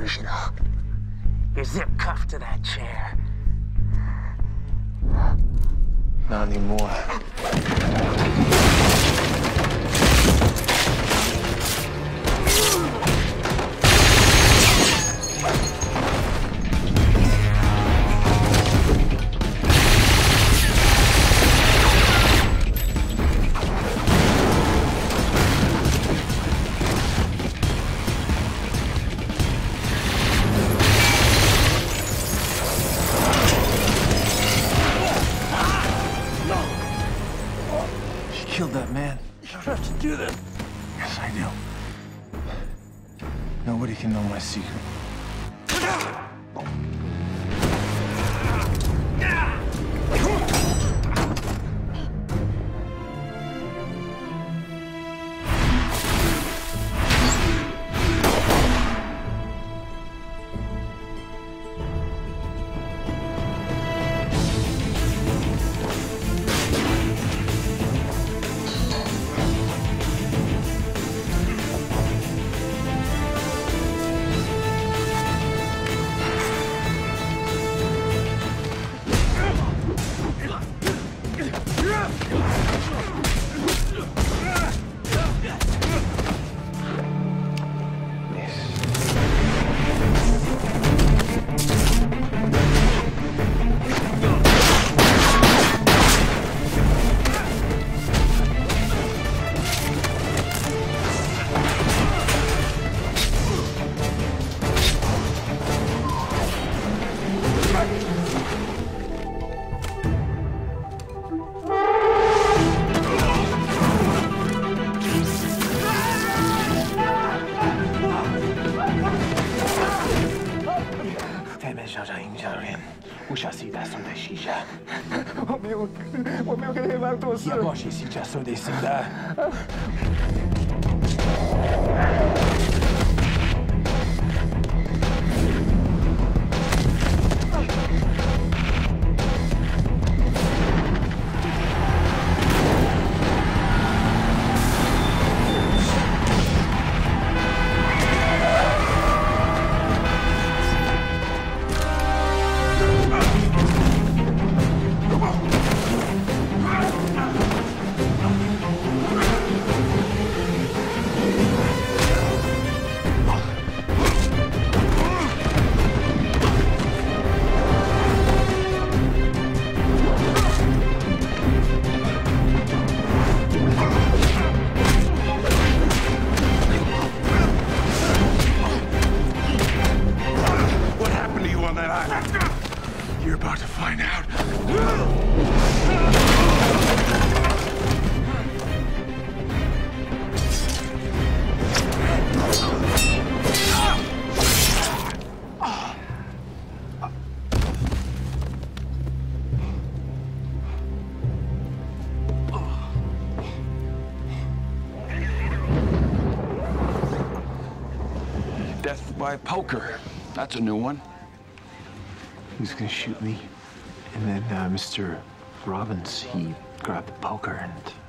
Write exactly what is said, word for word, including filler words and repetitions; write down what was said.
delusional. You're zip cuffed to that chair. Not anymore. Killed that man. You don't have to do this. Yes, I do. Nobody can know my secret. Ягоши сейчас сюда-сюда. You're about to find out. Death by poker. That's a new one. He was gonna shoot me, and then uh, Mister Robbins, he grabbed the poker and